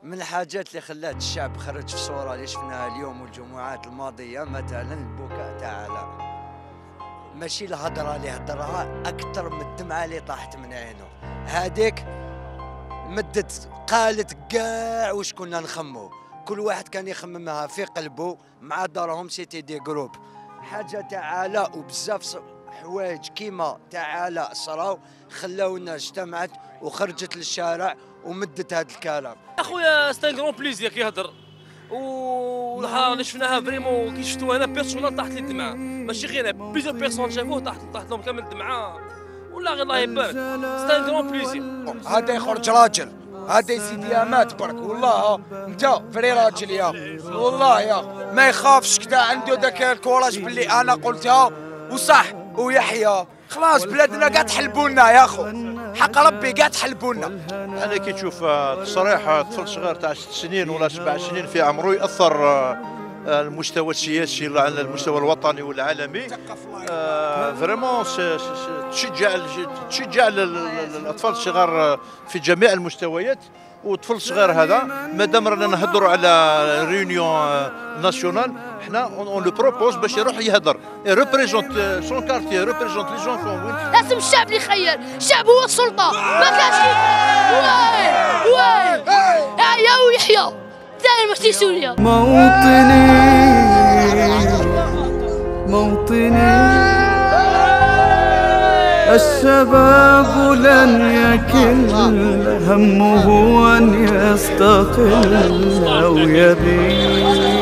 من الحاجات اللي خلات الشعب خرج في صورة اللي شفناها اليوم والجمعات الماضية مثلا البكاء تاع علاء، ماشي الهضرة اللي هضرها أكثر من الدمعة اللي طاحت من عينه، هذيك مدت قالت كاع واش كنا نخمو، كل واحد كان يخممها في قلبه مع دارهم سيتي دي جروب. حاجة تاع علاء وبزاف حوايج كيما تاع علاء صراو خلاونا اجتمعت وخرجت للشارع ومدت هذا الكلام. اخويا ستان كرون بليزير كيهضر، والحاره اللي شفناها فريمون كي شفتوها انا بيرسونال طاحت لي الدمعه، ماشي غير بيزيور بيرسون شافوه طاحت لهم كامل الدمعه، ولا غير الله يبارك. ستان كرون بليزير. هذا يخرج راجل، هذا يزيد يامات برك والله. انت فري راجل يا والله يا ما يخافش كدا، عنده ذاك الكوراج باللي انا قلتها وصح ويحيى. خلاص بلادنا قاعد تحلبونا يا اخو، حق ربي قاعد تحلبونا. انا كي تشوف تصريح طفل صغير تاع 6 سنين ولا 7 سنين في عمره ياثر المستوى السياسي على المستوى الوطني والعالمي، فريمون تشجع الاطفال الصغار في جميع المستويات. وطفل صغير هذا مادام رانا نهضروا على ريونيون ناسيونال، حنا اون لو بروبوز باش يروح يهضر ريبريزونت سون كارتي، ريبريزونت لي زونفون. لازم الشعب اللي يخير، الشعب هو السلطه، ما كانش واي يا ويحيى داير ماشي سوريا. موطني الشباب لن يكل همه أن يستقل أو يبيد.